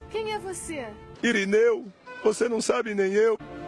Quem é você? Irineu, você não sabe nem eu.